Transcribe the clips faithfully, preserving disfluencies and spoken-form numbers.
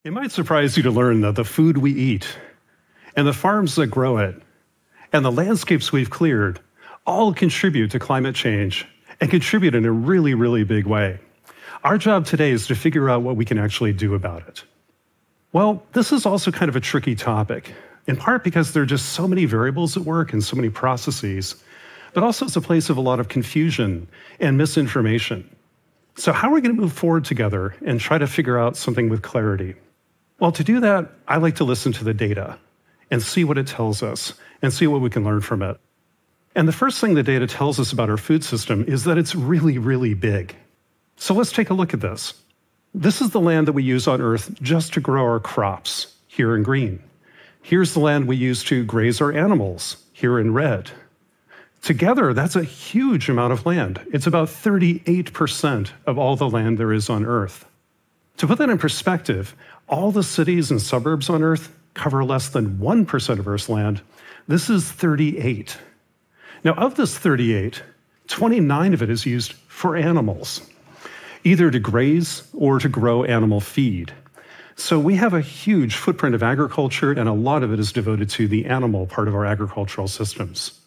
It might surprise you to learn that the food we eat, and the farms that grow it, and the landscapes we've cleared all contribute to climate change and contribute in a really, really big way. Our job today is to figure out what we can actually do about it. Well, this is also kind of a tricky topic, in part because there are just so many variables at work and so many processes, but also it's a place of a lot of confusion and misinformation. So how are we going to move forward together and try to figure out something with clarity? Well, to do that, I like to listen to the data and see what it tells us and see what we can learn from it. And the first thing the data tells us about our food system is that it's really, really big. So let's take a look at this. This is the land that we use on Earth just to grow our crops, here in green. Here's the land we use to graze our animals, here in red. Together, that's a huge amount of land. It's about thirty-eight percent of all the land there is on Earth. To put that in perspective, all the cities and suburbs on Earth cover less than one percent of Earth's land. This is thirty-eight. Now, of this thirty-eight, twenty-nine of it is used for animals, either to graze or to grow animal feed. So we have a huge footprint of agriculture, and a lot of it is devoted to the animal part of our agricultural systems.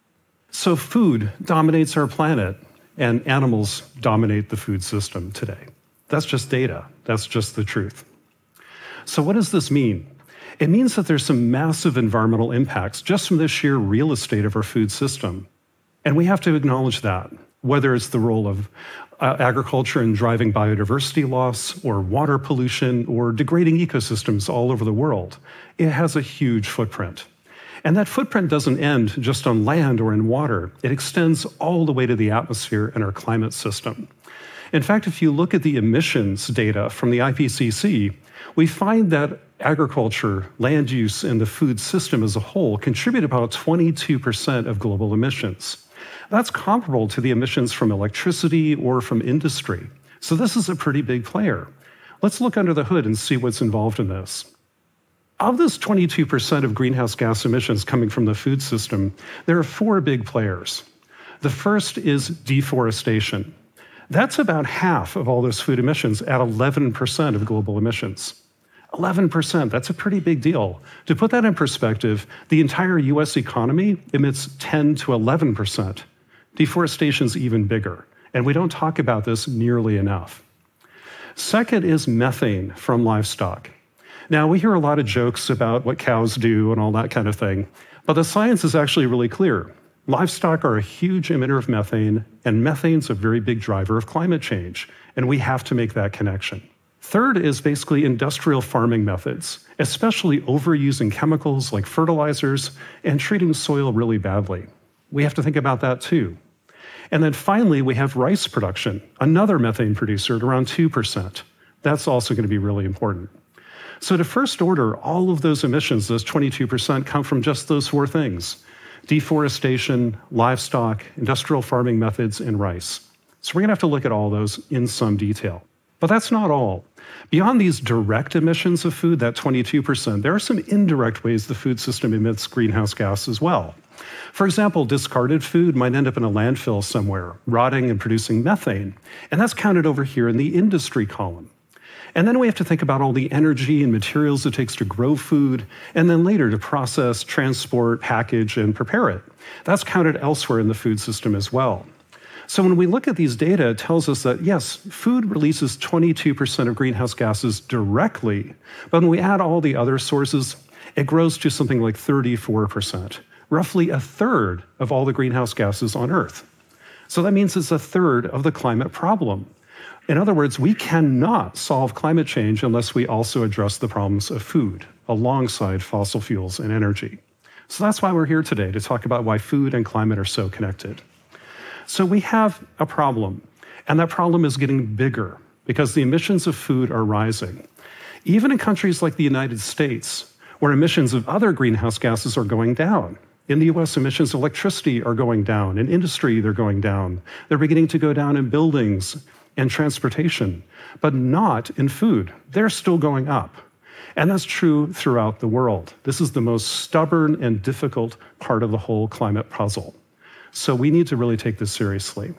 So food dominates our planet, and animals dominate the food system today. That's just data. That's just the truth. So what does this mean? It means that there's some massive environmental impacts just from the sheer real estate of our food system. And we have to acknowledge that, whether it's the role of uh, agriculture in driving biodiversity loss, or water pollution, or degrading ecosystems all over the world. It has a huge footprint. And that footprint doesn't end just on land or in water. It extends all the way to the atmosphere and our climate system. In fact, if you look at the emissions data from the I P C C, we find that agriculture, land use, and the food system as a whole contribute about twenty-two percent of global emissions. That's comparable to the emissions from electricity or from industry. So this is a pretty big player. Let's look under the hood and see what's involved in this. Of this twenty-two percent of greenhouse gas emissions coming from the food system, there are four big players. The first is deforestation. That's about half of all those food emissions at eleven percent of global emissions. eleven percent, that's a pretty big deal. To put that in perspective, the entire U S economy emits ten to eleven percent. Deforestation's even bigger, and we don't talk about this nearly enough. Second is methane from livestock. Now, we hear a lot of jokes about what cows do and all that kind of thing, but the science is actually really clear. Livestock are a huge emitter of methane, and methane's a very big driver of climate change, and we have to make that connection. Third is basically industrial farming methods, especially overusing chemicals like fertilizers and treating soil really badly. We have to think about that too. And then finally, we have rice production, another methane producer at around two percent. That's also going to be really important. So to first order, all of those emissions, those twenty-two percent, come from just those four things: deforestation, livestock, industrial farming methods, and rice. So we're going to have to look at all those in some detail. But that's not all. Beyond these direct emissions of food, that twenty-two percent, there are some indirect ways the food system emits greenhouse gas as well. For example, discarded food might end up in a landfill somewhere, rotting and producing methane, and that's counted over here in the industry column. And then we have to think about all the energy and materials it takes to grow food, and then later to process, transport, package, and prepare it. That's counted elsewhere in the food system as well. So when we look at these data, it tells us that, yes, food releases twenty-two percent of greenhouse gases directly, but when we add all the other sources, it grows to something like thirty-four percent, roughly a third of all the greenhouse gases on Earth. So that means it's a third of the climate problem. In other words, we cannot solve climate change unless we also address the problems of food, alongside fossil fuels and energy. So that's why we're here today, to talk about why food and climate are so connected. So we have a problem, and that problem is getting bigger because the emissions of food are rising. Even in countries like the United States, where emissions of other greenhouse gases are going down. In the U S, emissions of electricity are going down. In industry, they're going down. They're beginning to go down in buildings and transportation, but not in food. They're still going up. And that's true throughout the world. This is the most stubborn and difficult part of the whole climate puzzle. So we need to really take this seriously.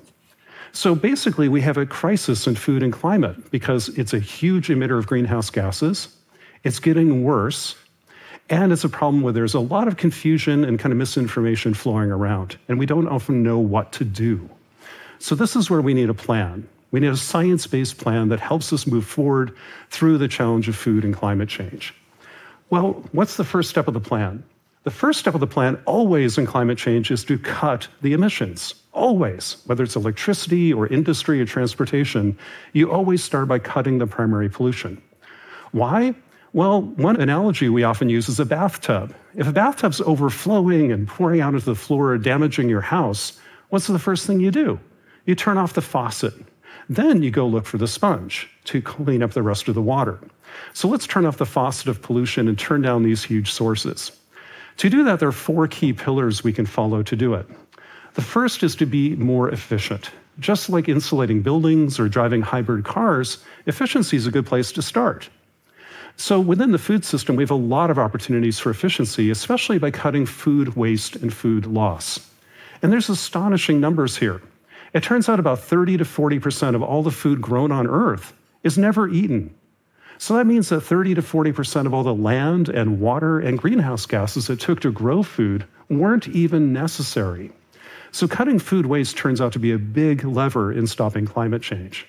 So basically, we have a crisis in food and climate because it's a huge emitter of greenhouse gases. It's getting worse, and it's a problem where there's a lot of confusion and kind of misinformation flowing around, and we don't often know what to do. So this is where we need a plan. We need a science-based plan that helps us move forward through the challenge of food and climate change. Well, what's the first step of the plan? The first step of the plan always in climate change is to cut the emissions. Always. Whether it's electricity or industry or transportation, you always start by cutting the primary pollution. Why? Well, one analogy we often use is a bathtub. If a bathtub's overflowing and pouring out into the floor, damaging your house, what's the first thing you do? You turn off the faucet. Then you go look for the sponge to clean up the rest of the water. So let's turn off the faucet of pollution and turn down these huge sources. To do that, there are four key pillars we can follow to do it. The first is to be more efficient. Just like insulating buildings or driving hybrid cars, efficiency is a good place to start. So within the food system, we have a lot of opportunities for efficiency, especially by cutting food waste and food loss. And there's astonishing numbers here. It turns out about thirty to forty percent of all the food grown on Earth is never eaten. So that means that thirty to forty percent of all the land and water and greenhouse gases it took to grow food weren't even necessary. So cutting food waste turns out to be a big lever in stopping climate change.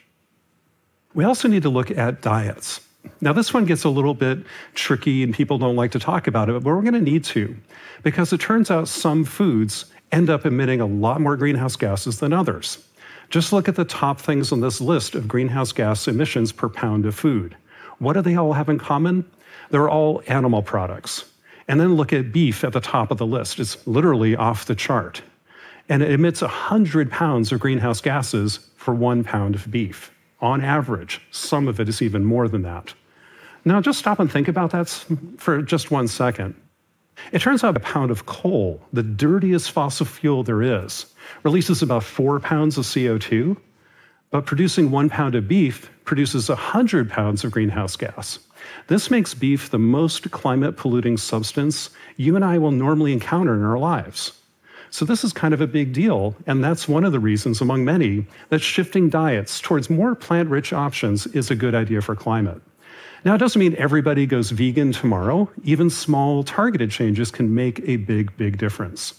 We also need to look at diets. Now, this one gets a little bit tricky and people don't like to talk about it, but we're going to need to, because it turns out some foods end up emitting a lot more greenhouse gases than others. Just look at the top things on this list of greenhouse gas emissions per pound of food. What do they all have in common? They're all animal products. And then look at beef at the top of the list. It's literally off the chart. And it emits one hundred pounds of greenhouse gases for one pound of beef. On average, some of it is even more than that. Now, just stop and think about that for just one second. It turns out a pound of coal, the dirtiest fossil fuel there is, releases about four pounds of C O two, but producing one pound of beef produces one hundred pounds of greenhouse gas. This makes beef the most climate-polluting substance you and I will normally encounter in our lives. So this is kind of a big deal, and that's one of the reasons, among many, that shifting diets towards more plant-rich options is a good idea for climate. Now, it doesn't mean everybody goes vegan tomorrow. Even small, targeted changes can make a big, big difference.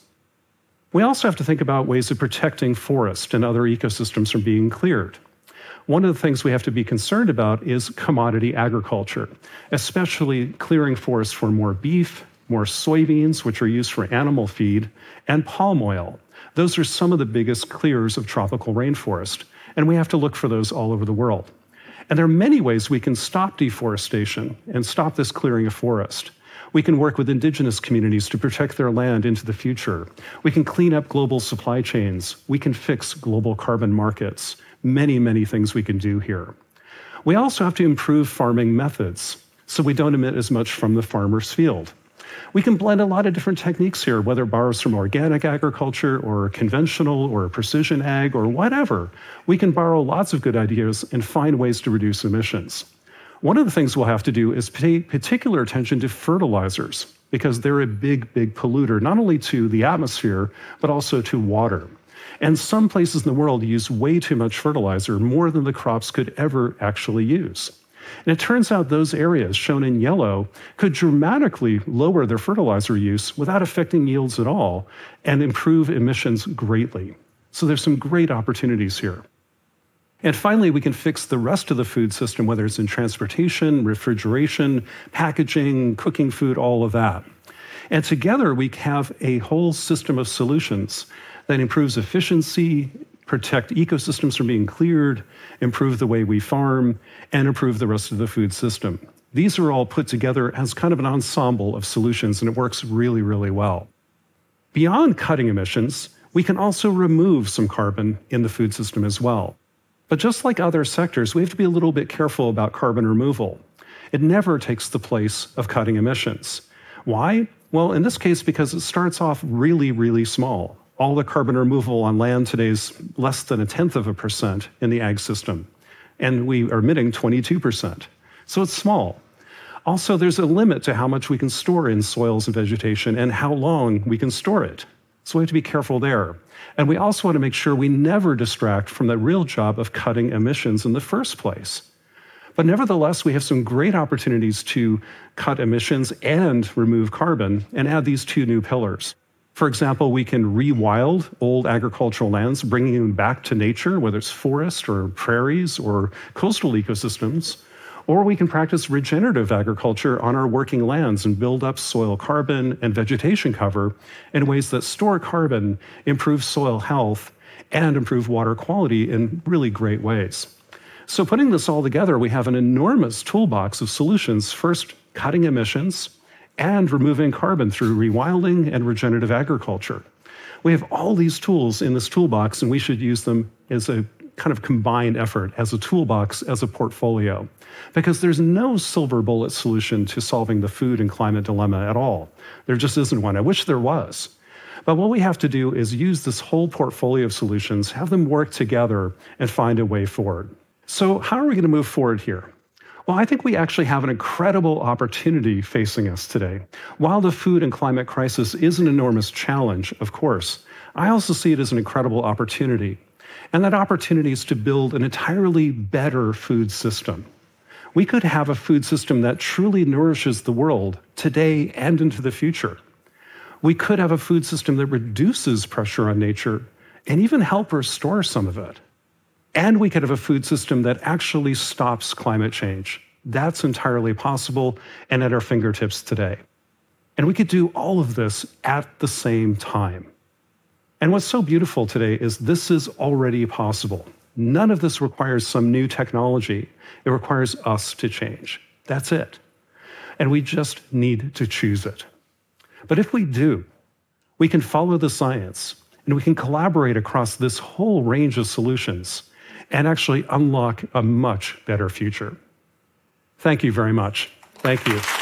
We also have to think about ways of protecting forest and other ecosystems from being cleared. One of the things we have to be concerned about is commodity agriculture, especially clearing forests for more beef, more soybeans, which are used for animal feed, and palm oil. Those are some of the biggest clearers of tropical rainforest, and we have to look for those all over the world. And there are many ways we can stop deforestation and stop this clearing of forest. We can work with indigenous communities to protect their land into the future. We can clean up global supply chains. We can fix global carbon markets. Many, many things we can do here. We also have to improve farming methods so we don't emit as much from the farmer's field. We can blend a lot of different techniques here, whether it borrows from organic agriculture or conventional or precision ag or whatever. We can borrow lots of good ideas and find ways to reduce emissions. One of the things we'll have to do is pay particular attention to fertilizers, because they're a big, big polluter, not only to the atmosphere, but also to water. And some places in the world use way too much fertilizer, more than the crops could ever actually use. And it turns out those areas shown in yellow could dramatically lower their fertilizer use without affecting yields at all and improve emissions greatly. So there's some great opportunities here. And finally, we can fix the rest of the food system, whether it's in transportation, refrigeration, packaging, cooking food, all of that. And together, we have a whole system of solutions that improves efficiency, protect ecosystems from being cleared, improve the way we farm, and improve the rest of the food system. These are all put together as kind of an ensemble of solutions, and it works really, really well. Beyond cutting emissions, we can also remove some carbon in the food system as well. But just like other sectors, we have to be a little bit careful about carbon removal. It never takes the place of cutting emissions. Why? Well, in this case, because it starts off really, really small. All the carbon removal on land today is less than a tenth of a percent in the ag system, and we are emitting twenty-two percent. So it's small. Also, there's a limit to how much we can store in soils and vegetation and how long we can store it. So we have to be careful there. And we also want to make sure we never distract from the real job of cutting emissions in the first place. But nevertheless, we have some great opportunities to cut emissions and remove carbon and add these two new pillars. For example, we can rewild old agricultural lands, bringing them back to nature, whether it's forest or prairies or coastal ecosystems. Or we can practice regenerative agriculture on our working lands and build up soil carbon and vegetation cover in ways that store carbon, improve soil health, and improve water quality in really great ways. So putting this all together, we have an enormous toolbox of solutions, first cutting emissions and removing carbon through rewilding and regenerative agriculture. We have all these tools in this toolbox, and we should use them as a kind of combined effort, as a toolbox, as a portfolio, because there's no silver bullet solution to solving the food and climate dilemma at all. There just isn't one. I wish there was. But what we have to do is use this whole portfolio of solutions, have them work together, and find a way forward. So how are we going to move forward here? Well, I think we actually have an incredible opportunity facing us today. While the food and climate crisis is an enormous challenge, of course, I also see it as an incredible opportunity. And that opportunity is to build an entirely better food system. We could have a food system that truly nourishes the world today and into the future. We could have a food system that reduces pressure on nature and even help restore some of it. And we could have a food system that actually stops climate change. That's entirely possible and at our fingertips today. And we could do all of this at the same time. And what's so beautiful today is this is already possible. None of this requires some new technology. It requires us to change. That's it. And we just need to choose it. But if we do, we can follow the science and we can collaborate across this whole range of solutions and actually unlock a much better future. Thank you very much. Thank you.